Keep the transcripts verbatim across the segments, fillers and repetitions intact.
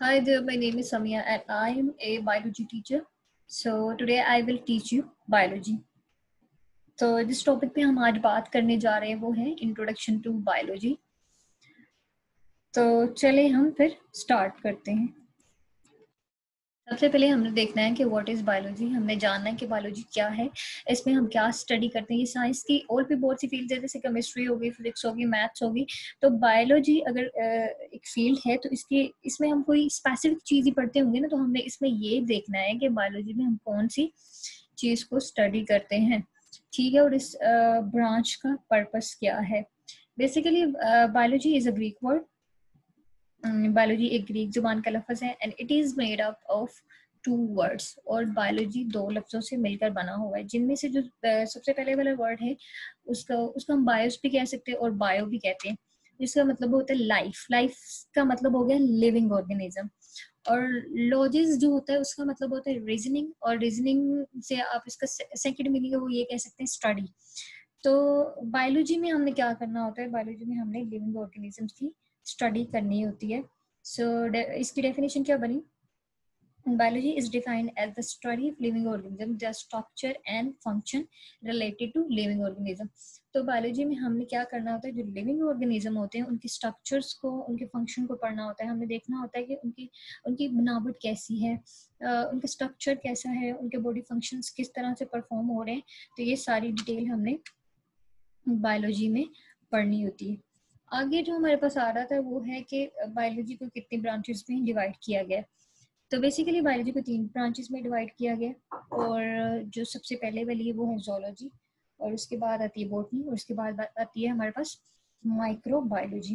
Hi there, my name is Samia and I am a biology teacher. So today I will teach you biology. तो जिस topic पे हम आज बात करने जा रहे हैं वो है इंट्रोडक्शन टू बायोलॉजी। तो चले हम फिर स्टार्ट करते हैं। सबसे पहले हमने देखना है कि व्हाट इज बायोलॉजी। हमने जानना है कि बायोलॉजी क्या है, इसमें हम क्या स्टडी करते हैं। ये साइंस की और भी बहुत सी फील्ड है, जैसे केमिस्ट्री होगी, फिजिक्स होगी, मैथ्स होगी। तो बायोलॉजी अगर एक फील्ड है तो इसके इसमें हम कोई स्पेसिफिक चीज ही पढ़ते होंगे ना, तो हमने इसमें ये देखना है कि बायोलॉजी में हम कौन सी चीज को स्टडी करते हैं, ठीक है, और इस ब्रांच का पर्पस क्या है। Basically biology is a Greek word. Biology एक ग्रीक जुबान का लफ्ज है and it is made up of two words. और बायोलॉजी दो लफ्जों से मिलकर बना हुआ है, जिनमें से जो uh, सबसे पहले वाला वर्ड है उसका उसको हम बायोस भी कह सकते हैं और बायो भी कहते हैं, जिसका मतलब होता है लाइफ। लाइफ का मतलब हो गया लिविंग ऑर्गेनिज्म। और लॉजिस जो होता है उसका मतलब होता है रीजनिंग, और रीजनिंग से आप इसका सेकंड मीनिंग है वो ये कह सकते हैं स्टडी। तो बायोलॉजी में हमने क्या करना होता है, बायोलॉजी में हमने लिविंग ऑर्गेनिजम्स की स्टडी करनी होती है। सो so, इसकी डेफिनेशन क्या बनी? Biology is defined as the study of living organism, their structure and function related to living organism. तो बायोलॉजी में हमने क्या करना होता है, जो लिविंग ऑर्गेनिज्म होते हैं उनके स्ट्रक्चर्स को, उनके फंक्शन को पढ़ना होता है। हमने देखना होता है कि उनकी उनकी बनावट कैसी है, uh, उनका स्ट्रक्चर कैसा है, उनके बॉडी फंक्शंस किस तरह से परफॉर्म हो रहे हैं। तो ये सारी डिटेल हमने बायोलॉजी में पढ़नी होती है। आगे जो हमारे पास आ रहा था वो है कि बायोलॉजी को कितनी ब्रांचेस में डिवाइड किया गया। तो बेसिकली बायोलॉजी को तीन ब्रांचेस में डिवाइड किया गया, और जो सबसे पहले वाली है वो है जोलॉजी, और उसके बाद आती है बॉटनी, और उसके बाद आती है हमारे पास माइक्रोबायोलॉजी।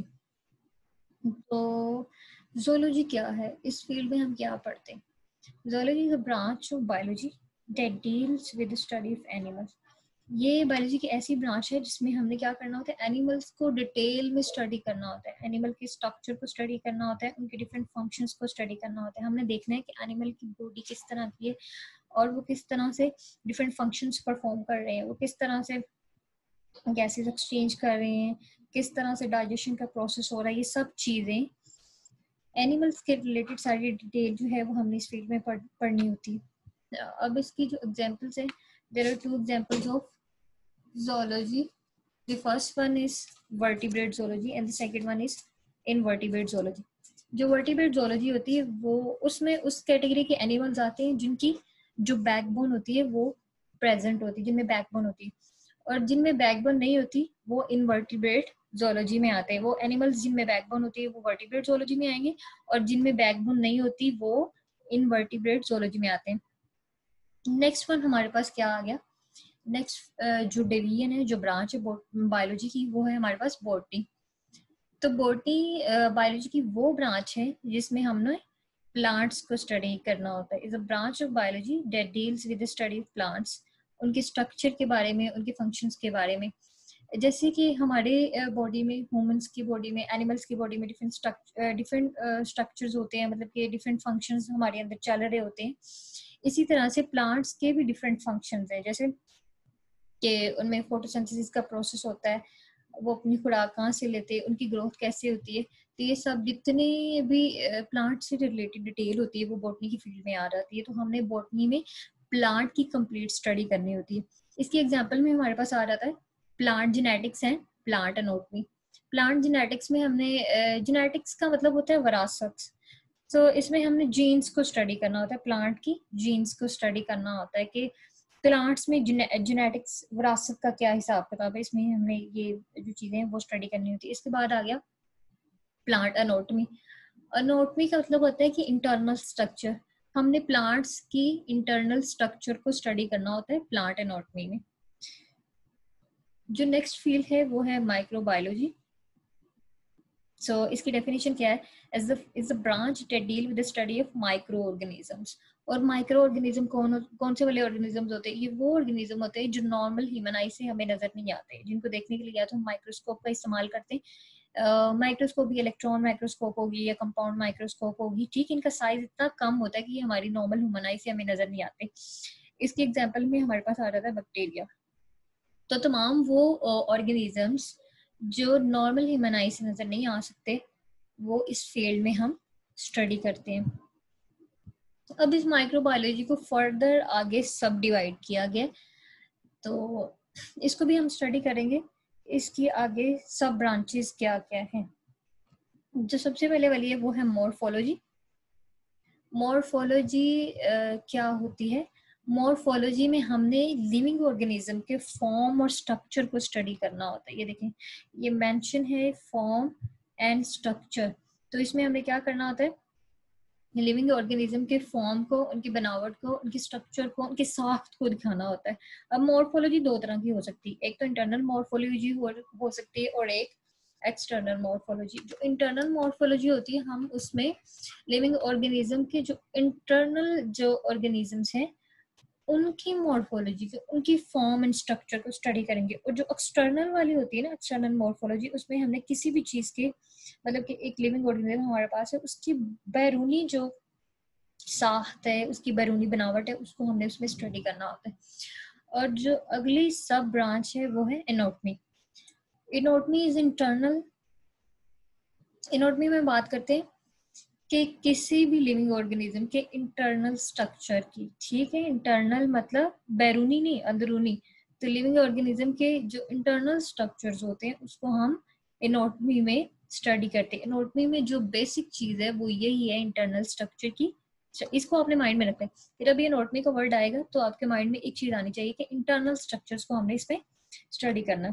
तो जोलॉजी क्या है, इस फील्ड में हम क्या पढ़ते हैं? Zoology is a branch of biology that deals with the study of animals. ये बायोलॉजी की ऐसी ब्रांच है जिसमें हमने क्या करना होता है, एनिमल्स को डिटेल में स्टडी करना होता है। एनिमल के स्ट्रक्चर को स्टडी करना होता है, उनके डिफरेंट फंक्शंस को स्टडी करना होता है। हमने देखना है कि एनिमल की बॉडी किस तरह की है और वो किस तरह से डिफरेंट फंक्शंस परफॉर्म कर रहे हैं, वो किस तरह से गैसेस एक्सचेंज कर रहे हैं, किस तरह से डाइजेशन का प्रोसेस हो रहा है। ये सब चीज़ें एनिमल्स के रिलेटेड सारी डिटेल जो है वो हमने इस फील्ड में पढ़, पढ़नी होती है। अब इसकी जो एग्जाम्पल्स हैं, there are two examples of zoology. The first one is vertebrate zoology and the second one is invertebrate zoology. जो vertebrate zoology होती है वो उसमें उस कैटेगरी के एनिमल्स आते हैं जिनकी जो बैकबोन होती है वो प्रेजेंट होती है, जिनमें बैकबोन होती है। और जिनमें बैकबोन नहीं होती वो इनवर्टिब्रेट जोलॉजी में आते हैं। वो एनिमल्स जिनमें बैकबोन होती है वो वर्टिब्रेट जोलॉजी में आएंगे, और जिनमें बैकबोन नहीं होती वो इनवर्टिब्रेट जोलॉजी में आते हैं। नेक्स्ट वन हमारे पास क्या आ गया, नेक्स्ट जो डिवीजन है, जो ब्रांच है बायोलॉजी की, वो है हमारे पास बॉटनी। तो बॉटनी बायोलॉजी की वो ब्रांच है जिसमें हमने प्लांट्स को स्टडी करना होता है। Is a branch of biology that deals with the study of plants, उनके स्ट्रक्चर के बारे में, उनके फंक्शंस के बारे में। जैसे कि हमारे बॉडी में, ह्यूमंस की बॉडी में, एनिमल्स की बॉडी में डिफरेंट डिफरेंट स्ट्रक्चर्स होते हैं, मतलब कि डिफरेंट फंक्शंस हमारे अंदर चल रहे होते हैं। इसी तरह से प्लांट्स के भी डिफरेंट फंक्शंस हैं, जैसे कि उनमें फोटोसिंथेसिस का प्रोसेस होता है, वो अपनी खुराक कहाँ से लेते हैं, उनकी ग्रोथ कैसे होती है। तो ये सब जितने भी प्लांट से रिलेटेड डिटेल होती है वो बॉटनी की फील्ड में आ जाती है। तो हमने बॉटनी में प्लांट की कंप्लीट स्टडी करनी होती है। इसकी एग्जांपल में हमारे पास आ जाता है plant genetics and plant anatomy. Plant genetics में हमने, जेनेटिक्स का मतलब होता है विरासत। तो so, इसमें हमने जीन्स को स्टडी करना होता है, प्लांट की जीन्स को स्टडी करना होता है कि प्लांट्स में जेनेटिक्स विरासत का क्या हिसाब किताब है। इसमें हमने ये जो चीजें हैं वो स्टडी करनी होती है। इसके बाद आ गया प्लांट एनाटॉमी। एनाटॉमी का मतलब होता है कि इंटरनल स्ट्रक्चर। हमने प्लांट्स की इंटरनल स्ट्रक्चर को स्टडी करना होता है प्लांट एनाटॉमी में। जो नेक्स्ट फील्ड है वो है माइक्रोबायोलॉजी। सो so, इसकी डेफिनेशन क्या है, as the is a branch that deal with the study of micro organisms. और माइक्रो ऑर्गेनिज्म कौन कौन से वाले ऑर्गेनिजम्स होते हैं? ये वो ऑर्गेनिज्म होते हैं जो नॉर्मल ह्यूमन आई से हमें नजर नहीं आते, जिनको देखने के लिए या तो हम माइक्रोस्कोप का इस्तेमाल करते हैं। माइक्रोस्कोप भी इलेक्ट्रॉन माइक्रोस्कोप होगी या कंपाउंड माइक्रोस्कोप होगी, ठीक, इनका साइज इतना कम होता है कि हमारी नॉर्मल ह्यूमन आई से हमें नजर नहीं आते। इसके एग्जाम्पल में हमारे पास आ जाता है बैक्टीरिया। तो तमाम वो ऑर्गेनिजम्स जो नॉर्मल ह्यूमन आई से नजर नहीं आ सकते वो इस फील्ड में हम स्टडी करते हैं। अब इस माइक्रोबायोलॉजी को फर्दर आगे सब डिवाइड किया गया, तो इसको भी हम स्टडी करेंगे। इसकी आगे सब ब्रांचेस क्या क्या हैं। जो सबसे पहले वाली है वो है मॉर्फोलॉजी। मॉर्फोलॉजी क्या होती है? मॉर्फोलॉजी में हमने लिविंग ऑर्गेनिज्म के फॉर्म और स्ट्रक्चर को स्टडी करना होता है। ये देखें, ये मेंशन है फॉर्म एंड स्ट्रक्चर। तो इसमें हमें क्या करना होता है? लिविंग ऑर्गेनिज्म के फॉर्म को, उनकी बनावट को, उनकी स्ट्रक्चर को, उनकी साख्त को दिखाना होता है। अब मॉर्फोलॉजी दो तरह की हो सकती है, एक तो इंटरनल मॉर्फोलॉजी हो, हो सकती है और एक एक्सटर्नल मॉर्फोलॉजी। जो इंटरनल मॉर्फोलॉजी होती है, हम उसमें लिविंग ऑर्गेनिज्म के जो इंटरनल जो ऑर्गेनिजम्स हैं उनकी मॉर्फोलॉजी को, उनकी फॉर्म एंड स्ट्रक्चर को स्टडी करेंगे। और जो एक्सटर्नल वाली होती है ना, एक्सटर्नल मॉर्फोलॉजी, उसमें हमने किसी भी चीज के, मतलब कि एक लिविंग ऑर्गेनिज्म हमारे पास है, उसकी बैरूनी जो साख्त है, उसकी बैरूनी बनावट है, उसको हमने उसमें स्टडी करना होता है। और जो अगली सब ब्रांच है वो है anatomy. Anatomy is internal. Anatomy में बात करते हैं कि किसी भी लिविंग ऑर्गेनिज्म के इंटरनल स्ट्रक्चर की, ठीक है, इंटरनल मतलब बैरूनी नहीं, अंदरूनी। तो लिविंग ऑर्गेनिज्म के जो इंटरनल स्ट्रक्चर्स होते हैं उसको हम एनाटॉमी में स्टडी करते हैं। एनाटॉमी में जो बेसिक चीज है वो यही है, इंटरनल स्ट्रक्चर की। इसको अपने माइंड में रखते हैं। फिर अभी एनाटॉमी का वर्ड आएगा तो आपके माइंड में एक चीज आनी चाहिए कि इंटरनल स्ट्रक्चर्स को हमने इसमें स्टडी करना।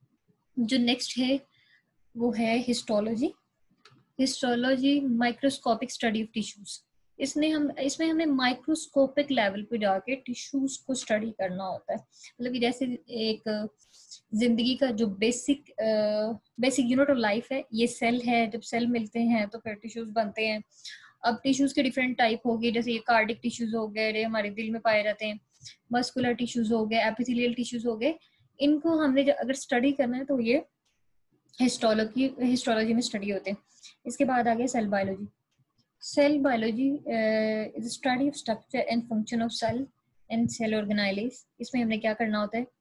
जो नेक्स्ट है वो है histology. Histology microscopic study of tissues. इसमें हम इसमें हमें माइक्रोस्कोपिक लेवल पे जाके टिश्यूज को स्टडी करना होता है। मतलब जैसे एक जिंदगी का जो basic basic unit of life है, ये सेल है। जब सेल मिलते हैं तो फिर टिश्यूज बनते हैं। अब टिश्यूज के डिफरेंट टाइप हो गए, जैसे ये कार्डिक टिश्यूज हो गए, ये हमारे दिल में पाए जाते हैं, मस्कुलर टिश्यूज हो गए, एपिथेलियल टिश्यूज हो गए। इनको हमने अगर स्टडी करना है तो ये हिस्टोलॉजी हिस्टोलॉजी में स्टडी होते हैं। इसके बाद आ गया cell biology. Cell biology is study of structure and function of cell and cell organelles. इसमें हमने क्या करना होता है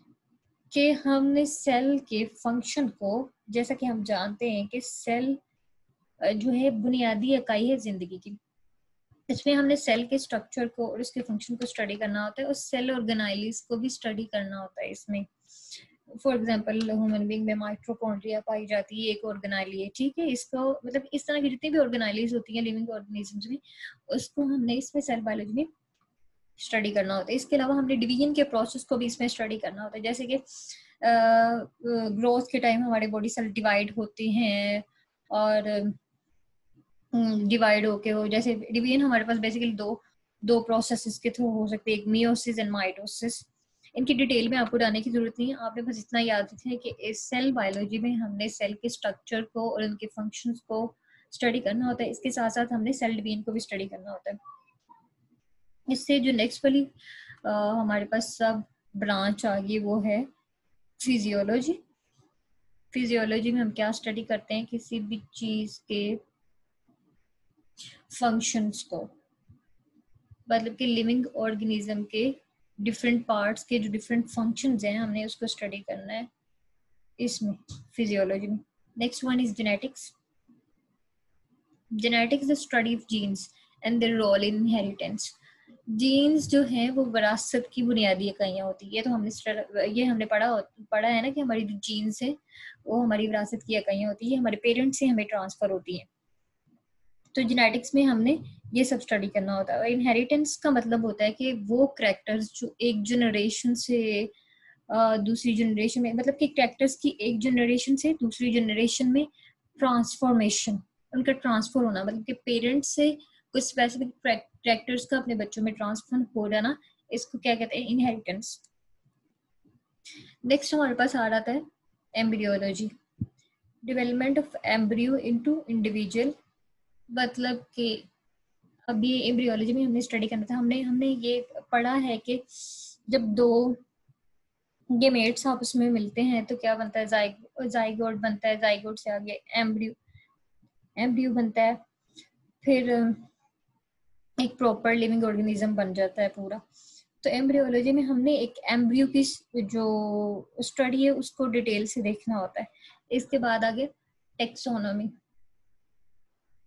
कि हमने सेल के फंक्शन को, जैसा कि हम जानते हैं कि सेल जो है बुनियादी इकाई है जिंदगी की, इसमें हमने सेल के स्ट्रक्चर को और इसके फंक्शन को स्टडी करना होता है और सेल ऑर्गेनाइजेस को भी स्टडी करना होता है इसमें। फॉर एग्जाम्पल ह्यूमन बीइंग में माइटोकॉन्ड्रिया पाई जाती है, एक ऑर्गेनाइली है, ठीक है। इसको मतलब इस तरह की जितनी भी ऑर्गेनाइलीज होती हैं लिविंग ऑर्गेनिजम्स में, उसको हमने इसमें सेल बायोलॉजी में स्टडी करना होता है। इसके अलावा हमने डिवीजन के प्रोसेस को भी इसमें स्टडी करना होता है। जैसे कि ग्रोथ के टाइम हमारे बॉडी सेल डिवाइड होते हैं और डिवाइड होके हो, जैसे डिवीजन हमारे पास बेसिकली दो दो प्रोसेसेस के थ्रू हो सकते हैं, एक मियोसिस एंड माइटोसिस। इनकी डिटेल में आपको जाने की जरूरत नहीं है, आपने बस इतना याद रखना कि इस सेल बायोलॉजी में हमने सेल के स्ट्रक्चर को और उनके फंक्शंस को स्टडी करना होता है। इसके साथ साथ हमने सेल डिवीजन को भी स्टडी करना होता है। इससे जो नेक्स्ट वाली आ, हमारे पास सब ब्रांच आ गई वो है फिजियोलॉजी। फिजियोलॉजी में हम क्या स्टडी करते हैं? किसी भी चीज के फंक्शंस को, मतलब कि लिविंग ऑर्गेनिज्म के डिफरेंट पार्ट्स के जो डिफरेंट फंक्शंस हैं, हमने उसको स्टडी करना है इसमें फिजियोलॉजी में। Next one is genetics. Genetics the study of genes and their role in inheritance. Genes जो है वो विरासत की बुनियादी इकाइयां होती है। ये तो हमने ये हमने पढ़ा पढ़ा है ना कि हमारी जो जीन्स है वो हमारी विरासत की इकाइयां होती है, हमारे पेरेंट्स से हमें ट्रांसफर होती है। तो जेनेटिक्स में हमने ये सब स्टडी करना होता है। और इनहेरिटेंस का मतलब होता है कि वो कैरेक्टर्स जो एक जनरेशन से दूसरी जनरेशन में, मतलब कि कैरेक्टर्स की एक जनरेशन से दूसरी जनरेशन में ट्रांसफॉर्मेशन, उनका ट्रांसफर होना, मतलब कि पेरेंट्स से कुछ स्पेसिफिक कैरेक्टर्स का अपने बच्चों में ट्रांसफर हो जाना, इसको क्या कहते हैं? इनहेरिटेंस। नेक्स्ट हमारे पास आ जाता है embryology. Development of embryo into individual. मतलब कि अभी एम्ब्रियोलॉजी में हमने स्टडी करना था, हमने हमने ये पढ़ा है कि जब दो गेमेट्स आपस में मिलते हैं तो क्या बनता है? जाइग जाइगोट बनता है। जाइगोट से आगे एम्ब्रियो एम्ब्रियो बनता है, फिर एक प्रॉपर लिविंग ऑर्गेनिज्म बन जाता है पूरा। तो एम्ब्रियोलॉजी में हमने एक एम्ब्रियो की जो स्टडी है उसको डिटेल से देखना होता है। इसके बाद आगे taxonomy.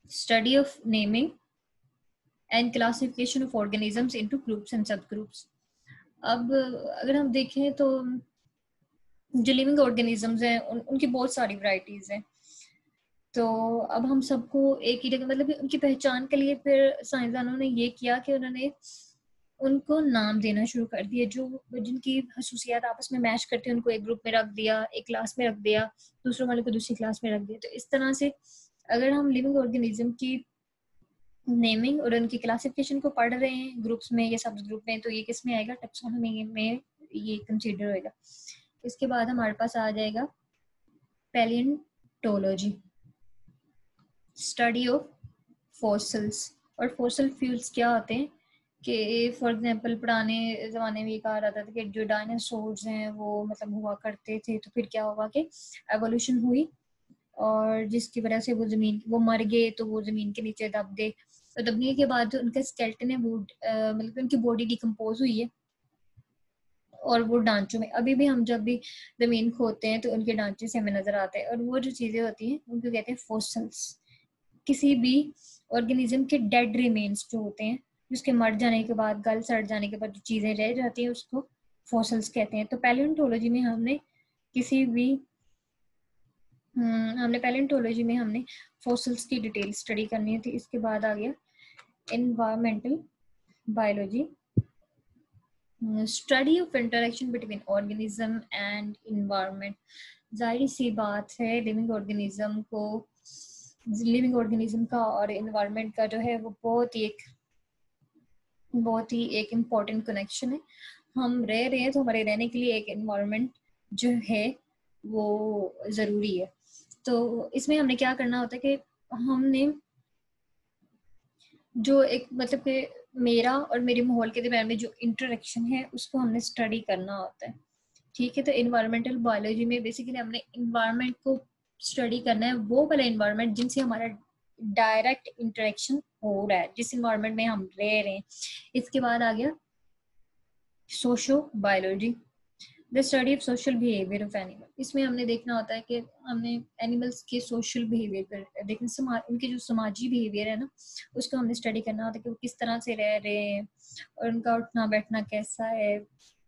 Study of naming and classification of organisms into groups and subgroups. अब अगर हम देखें तो जो लिविंग ऑर्गेनिजम्स हैं उन, उनकी बहुत सारी वैरायटीज हैं। तो अब हम सबको एक ही जगह, मतलब उनकी पहचान के लिए फिर साइंसदानों ने ये किया कि उन्होंने उनको नाम देना शुरू कर दिए, जो जिनकी खसूसियात आपस में मैच करती है उनको एक ग्रुप में रख दिया, एक क्लास में रख दिया, दूसरों वाले को दूसरी क्लास में रख दिया। तो इस तरह से अगर हम लिविंग ऑर्गेनिज्म की नेमिंग और उनकी क्लासिफिकेशन को पढ़ रहे हैं ग्रुप्स में या सब ग्रुप में, तो ये किस में आएगा, टैक्सोनॉमी में ये कंसीडर होएगा। इसके बाद हमारे पास आ जाएगा पैलियोंटोलॉजी, स्टडी ऑफ फॉसिल्स। और फॉसिल फ्यूल्स क्या होते हैं कि फॉर एग्जांपल पुराने ज़माने में ये कहा जाता था कि जो डायनासोर्स हैं वो मतलब हुआ करते थे, तो फिर क्या हुआ कि एवोल्यूशन हुई और जिसकी वजह से वो ज़मीन वो मर गए, तो वो ज़मीन के नीचे दब गए। तो दबने के बाद जो उनका स्केलेटन है वो मतलब उनकी बॉडी डिकम्पोज हुई है और वो ढांचों में अभी भी हम जब भी ज़मीन खोदते हैं तो उनके ढांचे से हमें नज़र आते हैं। और वो जो चीज़ें होती हैं उनको कहते हैं फॉसिल्स। किसी भी ऑर्गेनिज्म के डेड रिमेन्स जो होते हैं, जिसके मर जाने के बाद, गल सड़ जाने के बाद जो चीज़ें रह जाती हैं उसको फॉसिल्स कहते हैं। तो पैलियोंटोलॉजी में हमने किसी भी हम्म हमने पैलियोंटोलॉजी में हमने फॉसिल्स की डिटेल स्टडी करनी थी। इसके बाद आ गया environmental biology, study of interaction between organism and environment. जाहिर सी बात है लिविंग ऑर्गेनिज्म को लिविंग ऑर्गेनिज्म का और इन्वायरमेंट का जो है वो बहुत ही एक बहुत ही एक इम्पॉर्टेंट कनेक्शन है। हम रह रहे हैं तो हमारे रहने के लिए एक इन्वायरमेंट जो है वो ज़रूरी है। तो इसमें हमने क्या करना होता है कि हमने जो एक मतलब कि मेरा और मेरे माहौल के दरमियान में जो इंटरेक्शन है उसको हमने स्टडी करना होता है। ठीक है, तो इन्वायरमेंटल बायोलॉजी में बेसिकली हमने इन्वायरमेंट को स्टडी करना है, वो वाला इन्वायरमेंट जिनसे हमारा डायरेक्ट इंटरेक्शन हो रहा है, जिस इन्वायरमेंट में हम रह रहे हैं। इसके बाद आ गया sociobiology, the study of social behaviour of animal. इसमें हमने देखना होता है कि हमने एनिमल्स के सोशल बिहेवियर देखने, समाज उनके जो समाजी बिहेवियर है ना उसको हमने स्टडी करना होता है कि वो किस तरह से रह रहे हैं और उनका उठना बैठना कैसा है,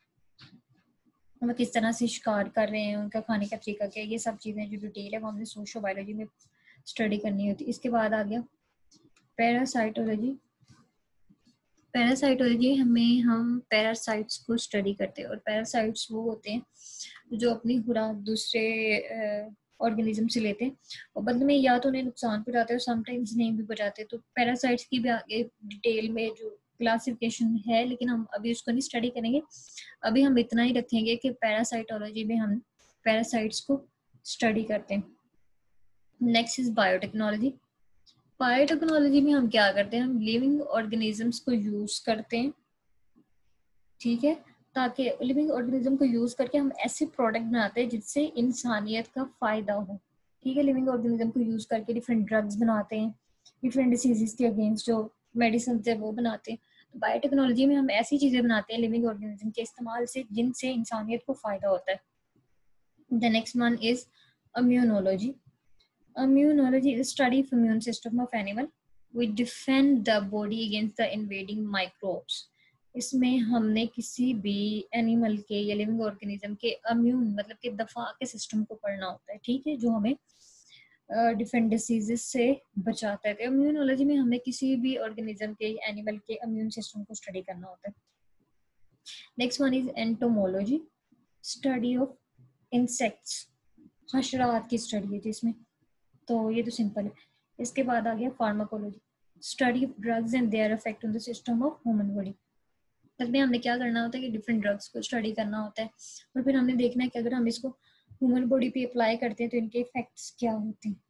वो किस तरह से शिकार कर रहे हैं, उनका खाने का तरीका क्या है। ये सब चीज़ें जो डिटेल है वो हमने सोशो बायोलॉजी में स्टडी करनी होती है। इसके बाद आ गया पैरासाइटोलॉजी। पैरासाइटोलॉजी हमें हम पैरासाइट्स को स्टडी करते हैं और पैरासाइट्स वो होते हैं जो अपनी खुराक दूसरे ऑर्गेनिज्म से लेते हैं और बदले में या तो उन्हें नुकसान पहुंचाते हैं और समटाइम्स नहीं भी पहुंचाते। तो पैरासाइट्स की भी आगे डिटेल में जो क्लासिफिकेशन है, लेकिन हम अभी उसको नहीं स्टडी करेंगे। अभी हम इतना ही रखेंगे कि पैरासाइटोलॉजी में हम पैरासाइट्स को स्टडी करते हैं। Next is biotechnology. बायोटेक्नोलॉजी में हम क्या करते हैं, हम लिविंग ऑर्गेनिजम्स को यूज करते हैं, ठीक है, ताकि लिविंग ऑर्गेनिज्म को यूज करके हम ऐसे प्रोडक्ट बनाते हैं जिससे इंसानियत का फायदा हो। ठीक है, लिविंग ऑर्गेनिज्म को यूज करके डिफरेंट ड्रग्स बनाते हैं, डिफरेंट डिसीजेस के अगेंस्ट जो मेडिसिन है वो बनाते हैं। तो बायोटेक्नोलॉजी में हम ऐसी चीजें बनाते हैं लिविंग ऑर्गेनिज्म के इस्तेमाल से जिनसे इंसानियत को फायदा होता है। The next one is immunology. Immunology is study of immune system of animal. We defend the body against the invading microbes. इसमें हमने किसी भी एनिमल के या लिविंग ऑर्गेनिज्म के इम्यून मतलब के दफा के सिस्टम को पढ़ना होता है, ठीक है, जो हमें डिफरेंट डिसीजेस से बचाता है। तो इम्यूनोलॉजी में हमें किसी भी ऑर्गेनिज्म के एनिमल के इम्यून सिस्टम को स्टडी करना होता है। Next one is entomology, study of insects, हशरात की स्टडी है जिसमें, तो ये तो सिंपल है। इसके बाद आ गया pharmacology, study of drugs and their effect on the system of human body. तब हमने क्या करना होता है कि डिफरेंट ड्रग्स को स्टडी करना होता है और फिर हमने देखना है कि अगर हम इसको ह्यूमन बॉडी पे अप्लाई करते हैं तो इनके इफेक्ट्स क्या होते हैं।